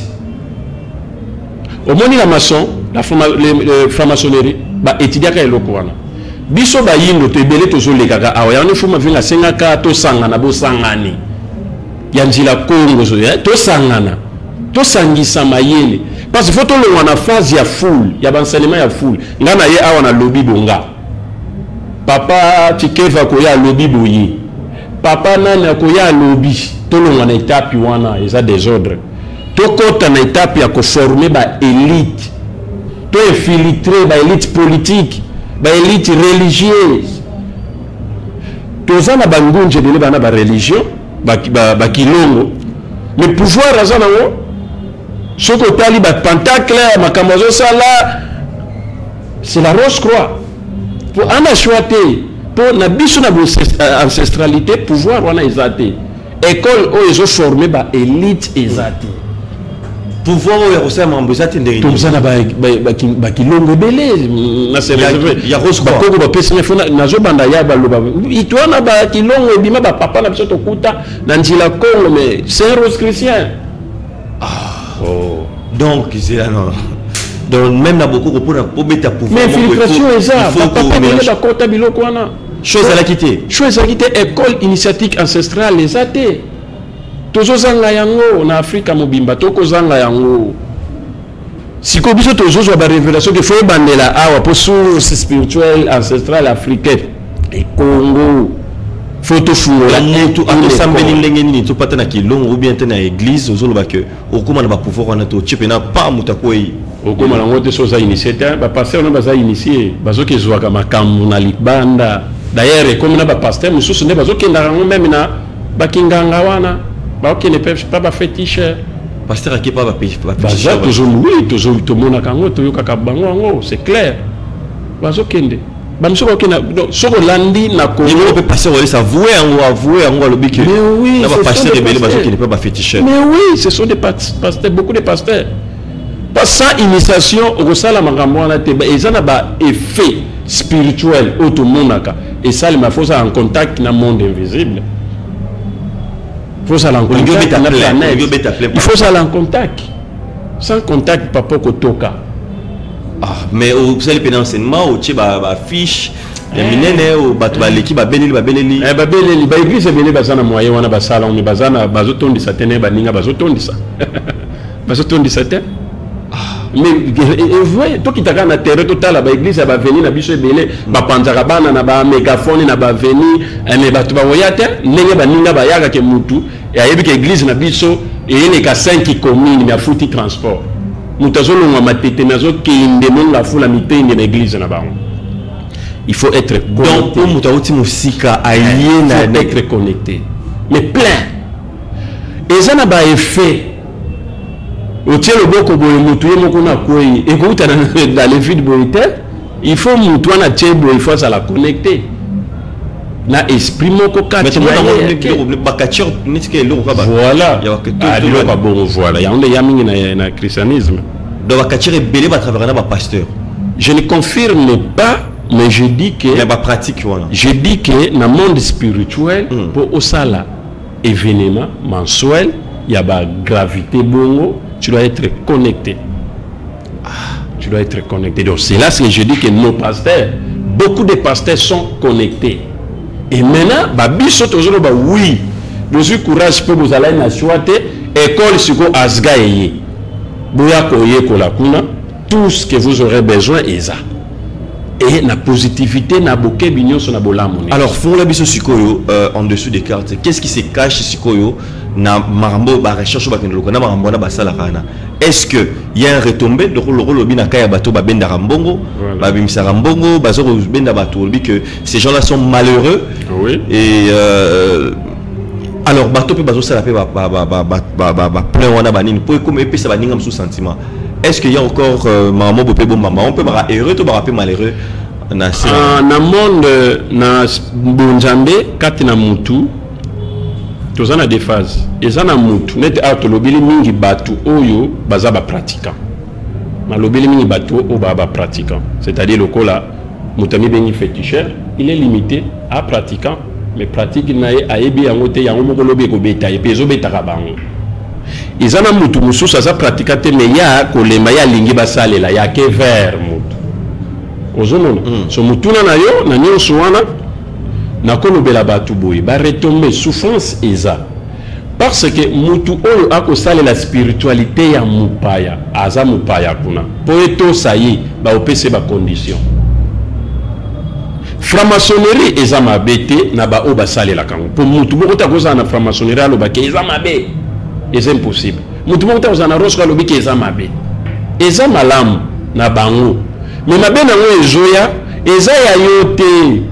Au moins la maçon, la franc-maçonnerie, bah étudier ka eloko wana. Biso ba yindo to ebele to zo lekaka awa ya ne fuma vinga sengaka to sangana bo sangani. Ya njila Kongo zo ya to sangana. To sangisa mayele. Parce que faut to le wana phase ya full, ya bansalement ya full. Ngana ye awa na lobby bonga. Papa tikeva ko ya lobby boyi. Papa nana ko ya lobby. To le wana étape wana eza désordre. To kota na étape ya ko former ba élite. To infiltrer ba élite politique, ba élite religieuse. To zana bangunje de bana ba religion, ba ba, ba kilongo. Mais pouvoir azana wo soko tali ba pentacle makamozo sala c'est la rose croix. Pour en acheter pour na biso na ancestralité pouvoir wana ezate. École où ils ont formé ba élite ezate. Pouvoir où ils ont mambusati ndenge. Tout ça na ba ba kilongo belé na c'est réservé. Ya rose croix. Ba ko ba pesa na fona na zo banda ya ba loba. Itwana ba kilongo bima ba papa na biso to kuta na njila Congo mais c'est un rose chrétien. Ah. Oh. Donc c'est là non. donc même na beaucoup pour pour mettre pouvoir mais infiltration est ça papa il a kota biloko wana chose à la quitter chose à quitter école initiatique ancestrale les athées tozo zanga yango na Afrika mobimba toko zanga yango siko biso tozo zo ba révélation que faut bandela awa pour source spirituelle ancestrale africaine et Congo photo fou la mutu atosambeli ndenge nini to pata na kilongo ou bien tena église ozoloba que okoma na ba pouvoir wana to chepena pa mutakoi okoma na ngote soza initiateur ba pasteur na baza initié bazoki zwaka makambo na libanda d'ailleurs comme na ba pasteur mususu ne bazokenda ngo même na bakinganga wana ba okene pas ba fétiche pasteur qui pas ba fétiche toujours oui toujours to mona kango to yoka bango ngo c'est clair bazokende bamso ba okena soko landi na ko il peut passer on s'avouer en avouer en le bique mais oui na ba pasteur rebelle bazokende pas ba fétiche mais oui ce sont des pasteurs beaucoup de pasteurs pas sans initiation au sala makambo wana te ba ezana ba effet spirituel automonaka et ça il faut ça en contact na monde invisible faut ça en contact na planète il faut ça en contact sans contact papa kotoka ah mais au sel pénenseignement au tché ba ba fiche ya minene au bato ba leki ba beleli ba beleli eh ba beleli ba église beleli bazana moyen wana ba sala on bazana bazotondisa tene ba ninga bazotondisa bazotondisa tene mais voyez toi qui t'as na terre total ba église ba venir na biso belé ba panzaka bana na ba mégaphone na ba venir mais bato ba voyate ndenge ba ninga ba yaka ke mutu et ayebi ke église na biso et il est ka cinq communes mais futi transport mutazolo ngwa matete nazo ke ndemo la fula mitende na église na ba il faut être donc pour mutauti musika allié na être connecté mais plein et ça na ba effet au tiers le boko boye mutu ye moko na koyi et ko utana dans les vides boite il faut mutu na tchebo il faut ça la connecter na esprit moko kati voilà il pas bon voilà il y a on yamingi na na christianisme donc bakachire belé ba travers na ba pasteur je ne confirme pas mais je dis que mais ba pratique voilà je dis que na monde spirituel mm. pour osala événement mensuel il y a ba gravité bongo tu dois être connecté. Ah, tu dois être connecté. Donc c'est là que je dis que nos pasteurs, beaucoup de pasteurs sont connectés. Et maintenant, babiso toujours ba oui, vous courage pour vous aller na choite école siko asga eye. Boya koye kola kuna, tout ce que vous aurez besoin est ça. Et la positivité na boké bignon sur na bolamu. Alors pour la biso sikoyo euh, en dessous des cartes, qu'est-ce qui se cache sikoyo na marambo ba recherche ba kendelo na marambo na basala kana? Est-ce que il y a un retombé de rôle rôle bina kaya bato ba benda rambongo, ba bimisa rambongo, ba zo benda bato que ces gens-là sont malheureux. Oui. Et euh, alors bato pe bazo sala pe ba ba ba ba ba ba plein wana banini pour comme épée ça ba ninga sous sentiment. Est-ce qu'il y a encore euh, maman bopé bon maman on peut bara heureux to bara pe malheureux na na monde na bonjambe kati na mutu tozana des phases ezana mutu net auto lobili mingi batu oyo baza ba pratiquant na lobili mingi batu o ba ba pratiquant c'est-à-dire le kola mutami bengi féticheur il est limité à pratiquant mais pratique na ayebi yango te yango moko lobi ko beta et pezo beta ka bango izana mutu mususu aza pratiquant te mais ya kolema ya lingi basalela ya ke vers mutu ozomona mm. so mutuna na yo na nyonso wana na kolobela batu boye ba retomber souffrance eza parce que mutu oyo akosala la spiritualité ya mupaya aza mupaya kuna po eto sayi ba opese ba condition franc-maçonnerie eza mabete na ba o basale la kango po mutu moko ta koza na franc-maçonnerie aloba ke eza mabe eza impossible mutu moko ta koza na rosko alobi ke eza mabe eza malamu na bango mais mabe nango ezoya eza ya yo te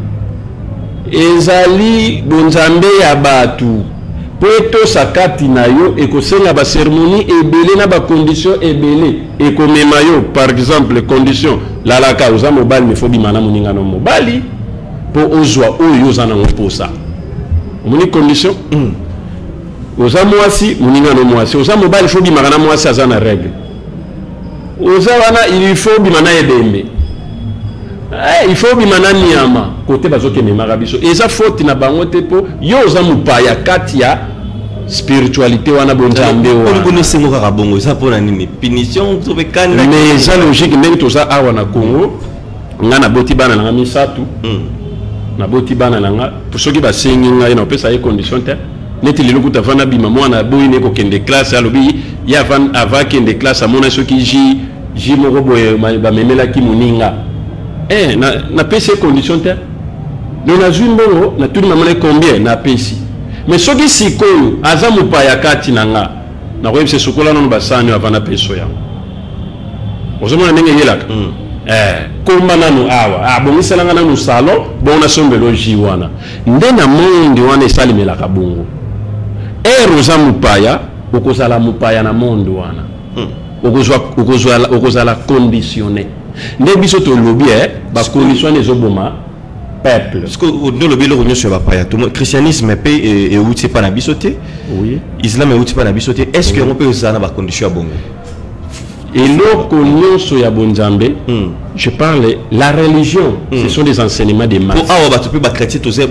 ezali bonzambe ya batu po etosa kati na yo ekosenga ba cérémonie ebele na ba condition ebele ekomema yo par exemple condition lalaka oza mobali me fobi mana moninga no mobali po ozwa oyo oza nango posa omoni condition mm. oza mwasi moninga no mwasi oza mobali fobi makana mwasi aza na règle oza wana il faut bimana ebembe eh il faut bimana niama côté bazoke memaka biso eza faute na bango te po yo oza mupaya kati ya spiritualité wana bonzambe wana ko nesengo ka bongo ça pour na nini punition to be kan mais ça logique même to ça awa na Congo ngana boti bana na misatu na boti bana na pour ceux qui ba sengi nga ina pesa ay condition te neti lelo kuta vana bima mwana boyi ne ko kende classe alobi ya van ava kende classe amona ceux qui ji ji moko boye ba memela ki muninga eh na na pesa condition te donc na zumbo na tout mamane combien na pesa mais ceux qui sikoyo azamu pa ya kati nanga na ko yebse sokola non basani avana peso ya ozomona ndenge yelaka eh komba nanu awa abongisela ngana no salon bona sombelo jiwana ndena mondi wana esalimela kabungu ero za mupaya okozala mupaya na mondo wana okozwa okozwa okozala conditionné nde biso to lobi eh ba condition ezoboma peuple parce que dans le bilo on sur paya tout le christianisme paix et où c'est pas na bisoté oui islam et où c'est pas na bisoté est-ce que on peut ça na ba condition à bongo et l'autre nyonso ya bonzambe je parle la religion ce sont des enseignements des masses ah bah tu peux ba chrétien tous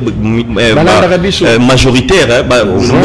majoritaire bah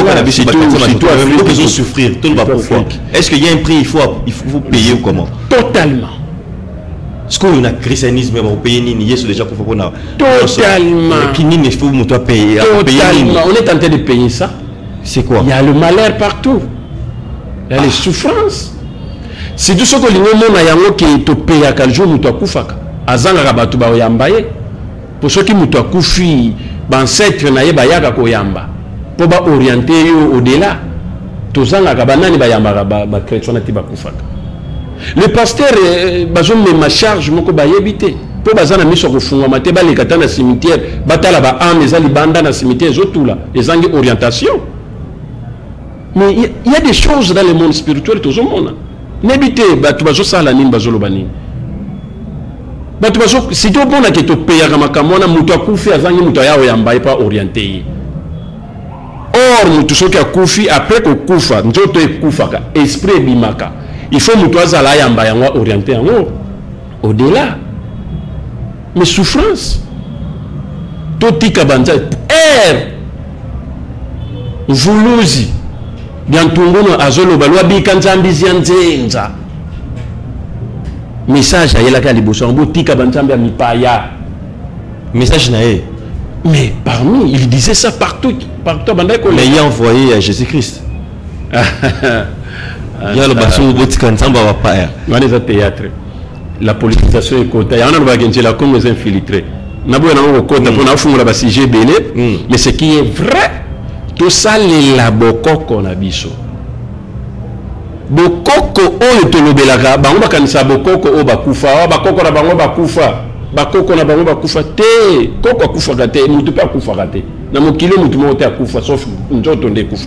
ils ont souffrir tout le pourquoi est-ce qu'il y a un prix il faut il faut payer ou comment totalement est-ce qu'on a christianisme on paye ni yesu déjà qu'on faut qu'on a totalement qui ni il faut nous payer totalement on est en train de payer ça c'est quoi il y a le malheur partout il y a les souffrances si tout ce que l'ingo mona yango qui to payer à jour muto akufaka azanga kabatu ba oyambaye pour ceux qui muto akufi bancetre na ye bayaka ko yamba pour ba orienter yo au-delà to zanga kabanani ba yamba ba chrétien na tiba kufaka le pasteur bazom me ma charge moko ba yebité pour bazana miso ko funga mate ba le katana cimetière batala ba âme ezali banda na cimetière zotula ezangi orientation mais il y a des choses dans le monde spirituel to zomona nebité batu bazo sala nini bazolo banini batu bazo si to bona ke to peya kama kamona mutu akufi azangi mutu yao yamba pas orienté or mutu soki akufi après ko kufa njoto ekufa ka esprit bimaka il faut mutu azala yamba yango orienté yango au-delà mais souffrance to tika banza er vuluzi biantungono azolo balwa bikanzambi zianzenza message ayela ka liboso ngo tika banzambi ya mipaya message nae mais parmi il disait ça partout partout banda ko mais il a envoyé à Jésus-Christ il y a le basso botika nzamba wa paya wana za théâtre la politisation est kota yana no bagenje la Congo est infiltré nabo na ngo kota pour na fungula ba sujet belé mais ce qui est vrai tout ça les la bokoko na biso bokoko oyo to lobelaka bango bakanisa bokoko o bakufa ba bakoko na bango bakufa bakoko na bango bakufa te koko akufa kate mutu pa akufa kate na mokilo mutu mo te akufa sauf njoto nde kufa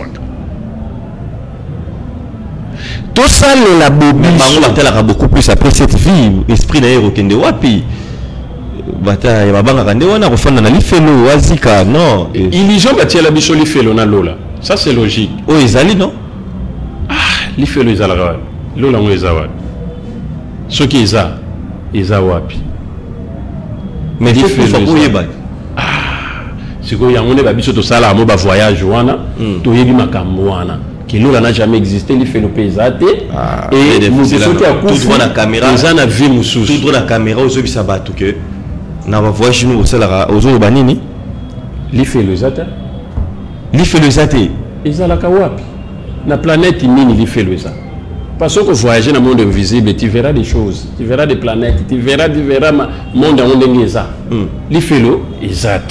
tout ça les la bobi bango batela beaucoup plus après cette vie esprit na yero kende wapi bata ya babanga kande wana kofanda na lifelo wazika non illusion batia la biso lifelo na lola ça c'est logique oh ezali non ah lifelo ezala wapi lola ngo eza wapi soki eza eza wapi mais lifelo ko yeba ah siko yango ne ba biso to sala mo ba voyage wana to yebi makambo wana qui lola n'a jamais existé lifelo pesate et vous soki akufi tout na caméra eza na vie mususu tout na caméra ozobisa bato que na ba voyage nous osalara ozo banini lifelo ezata lifelo ezate ezalaka wapi na planète nini lifelo eza parce que voyager dans le monde invisible tu verras des choses tu verras des planètes tu verras tu verras monde en ndenge eza lifelo ezate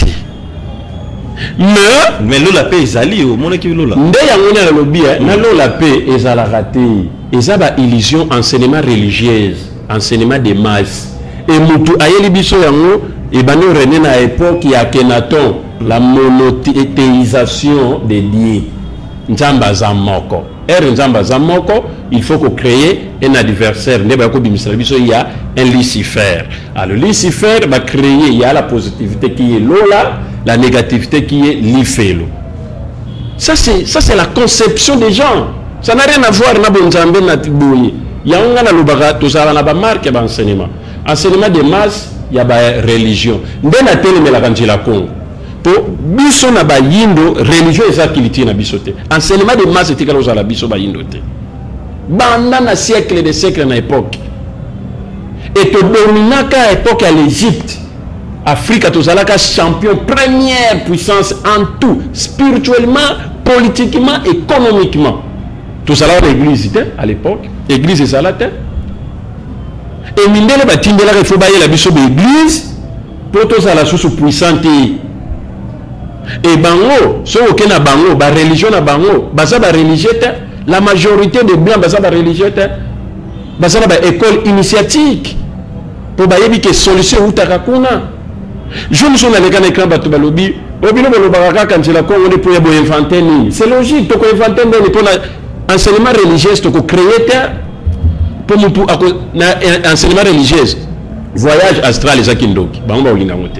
mais mais lola pe ezali o mona ki lola nde yango na lobi na lola pe ezalaka te eza ba illusion enseignement religieuse enseignement des masses et mutu ayeli biso yango et bano rené na époque ya Kenaton la monothéisation des dieux nzamba za moko er nzamba za moko il faut que créer un adversaire ne ba ko bimisa biso il y a un Lucifer alors Lucifer va créer il y a la positivité qui est lola la négativité qui est lifelo ça c'est ça c'est la conception des gens ça n'a rien à voir na bonzambe na tiboyi yanga na lobaka to sala na ba marque ba enseignement enseignement de masse il y a ba religion ndena tele mela kanjila Congo pour biso na ba yindo religieux eza kiliti na biso te enseignement de masse etika loza la biso ba yindo te banda na siècle de siècle na époque et to dominaka à époque à l'Égypte Afrique tozalaka champion première puissance en tout spirituellement politiquement économiquement tozalaka l'église à l'époque église ezalaka et mindele batindelaka il faut baye la biso ba église pour tozala sous puissante et bango so okena bango ba religion na bango baza ba religieux la majorité des blancs baza ba religieux baza ba école initiatique pour bayebi que solution utaka kuna je me suis allé dans écran bato balobi obino baloba kaka nzela ko on pour yabo inventer ni c'est logique to ko inventer ndeni pour enseignement religieux to ko créer pour mutu na enseignement religieux voyage astral les akindoki bango ba olinga ngote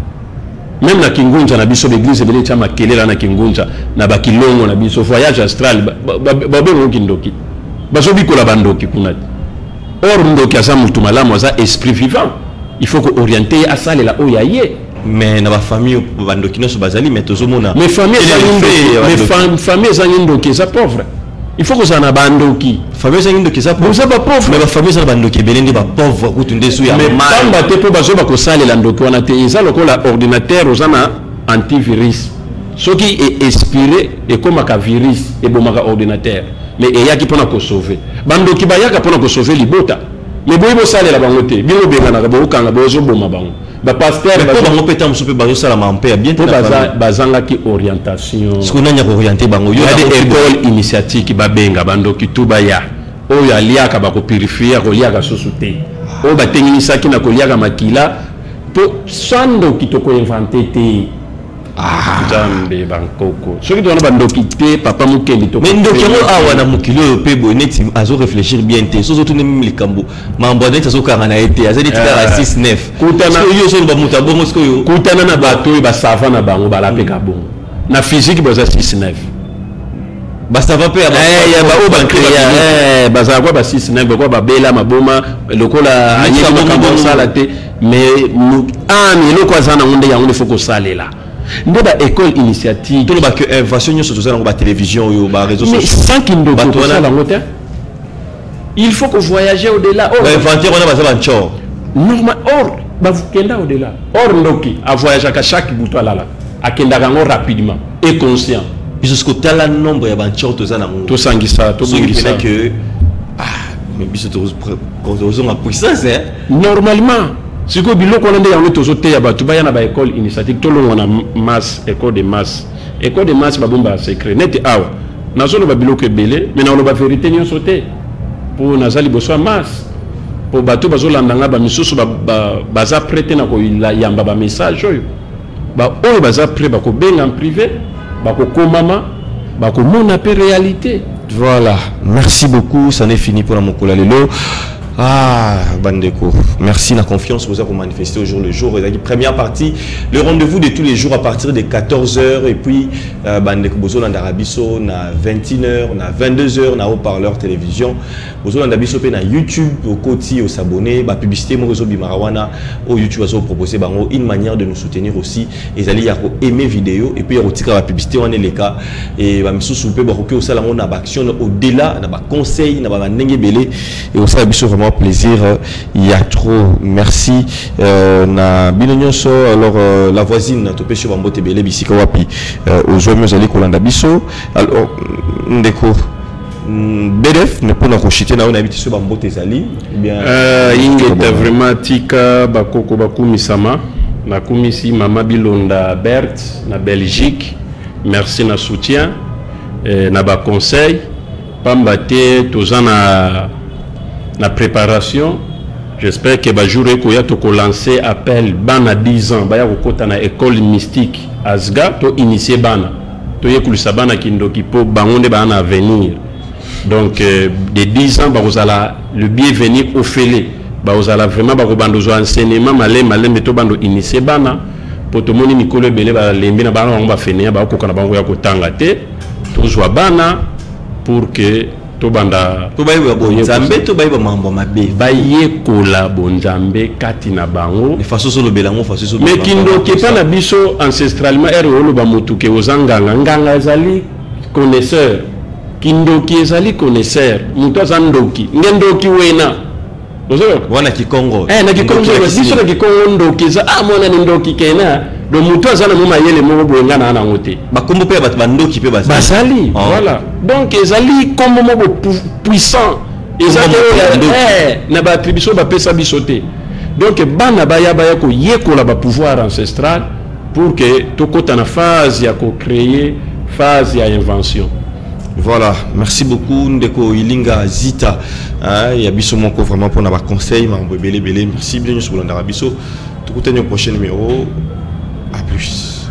même na kingunja na biso l'église bele chama kelela na kingunja na bakilongo na biso voyage astral ba be kindoki baso bikola bandoki kuna or ndoki asa mutu malamu asa esprit vivant il faut que orienter à ça la oyaye mais na ba famille bandoki no so bazali mais tozomona mes familles mes familles za ndoki za pauvre il faut que ça na bandoki famille za ndoki za pauvre ça ba pauvre mais ba famille za bandoki belende ba pauvre kutunde su ya mais tamba te po bazo ba ko sale la ndoki wana te eza lokola ordinateur ozana antivirus soki est expiré et comme un virus et bon un ordinateur mais il y a qui peut nous sauver bandoki ba yaka pour nous sauver libota mais boy bo sale la bangote bino benga na bo kanga bo zo boma bango ba pasteur ba bango peta musope ba yo sala mampe bien te baza bazanga ki orientation ce qu'on a nya orienter bango yo des écoles initiatiques ba benga bandoki tuba ya oyo aliaka ba ko purifier ko liaka sosute o ba tenginisa ki na ko liaka makila po sando ki to ko inventer te ah jambe bankoko soki to na bandoki te papa mukeli to mais ndoki mo awa na mukilo pe boneti azo réfléchir bien te sozo to nem likambo mambo na azo kanga na été azali tika six neuf kutana yo so ba muta bongo sko yo kutana na bato ba sava na bango ba la pe ka bongo na physique baza six neuf ba sava pe eh ya ba o ba créer eh baza kwa ba six neuf kwa ba bela maboma lokola anyika bongo sala te mais ah mais lokwa zana ngonde ya ngonde foko salela ndeba école initiative to ba que innovation sur ça ba télévision yo ba réseaux sociaux mais sans qu'il ndo ba to la ngote il faut que voyager au-delà or inventer on a ba bancho normal or ba vukenda au-delà or ndoki a voyager à chaque bouton là là akenda gango rapidement et conscient biso ce que la nombre ya bancho to za na to sangisa to bungisa que ah mais biso to to en puissance hein normalement si vous avez une école initiatique, tout le monde a masse, école de masse. École de masse, c'est secret. Net awa. Nous avons une belé, mais nous avons une vérité qui sauté. Pour nous avons une masse. Pour bateau, nous avons un message prêté un message. Nous avons prêté en privé, nous avons une réalité. Voilà. Merci beaucoup. Ça n'est fini pour la Mokola Lelo. Ah, Bandeko, merci la confiance que vous avez manifesté au jour le jour. Première partie, le rendez-vous de tous les jours à partir de quatorze heures et puis euh, Bandeko Bozo Landarabiso na vingt et une heures, na vingt-deux heures, na haut-parleur télévision. Bozo Landarabiso pe na YouTube au côté au s'abonner, ba publicité mo réseau Bimarawana au YouTube a proposé bango une manière de nous soutenir aussi. Et allez ya ko aimer vidéo et puis ya ko tika la publicité on est les cas et ba misusu pe ba ko ke au sala on a action au-delà na ba conseil na ba ndenge belé et au sala biso plaisir, il y a trop. Merci. Euh, na binonyoso alors euh, la voisine to pêche bambote belé bisika wapi aux hommes allez kolanda biso alors ndeko B D F ne peut pas rechuter na on habite sur bambote zali bien euh il est vraiment tika bakoko bakumisama na kumisi mama Bilonda Bert na Belgique merci na soutien euh, na ba conseil pambate tozana la préparation, j'espère que le jour où il y a lancé appel bana dix ans, il y a une école mystique Asga, to initié bana, to y a bana qui ndokipo bangonde bana à venir. Donc de dix ans, vous allez le bienvenue au félé, vous allez vraiment vous bandozo enseignement malé malé mais to bando initié bana pour tout le monde Nicole belé ba lembi na bana on va finir ba ko kana bango ya ko tangate, to joa bana pour que to banda to bayeba bonzambe to bayeba mambo mabe bayekola bonzambe kati na bango de façon solo belango façon solo mais kindoki pa na biso ancestralement ere oloba motuke ozanganga nganga ezali connaisseur kindoki ezali connaisseur mutu aza ndoki ngendoki wena wana kikongo eh na kikongo biso na kikongo ndoki za ah mwana ni ndoki kena do mutu aza na moma yele moko boyenga na na ngote bakombo pe bat bandoki pe basali basali voilà donc ezali kombo moko puissant ezali eh na ba tribiso ba pesa bisote donc bana baya baya ko yekola ba pouvoir ancestral pour que tokota na phase ya ko créer phase ya invention. Voilà, merci beaucoup Ndeko Ilinga Zita. Il y a biso moko vraiment pour avoir conseil, mambo belé belé. Merci bien sur l'Andarabiso. Tout le prochain numéro. À plus.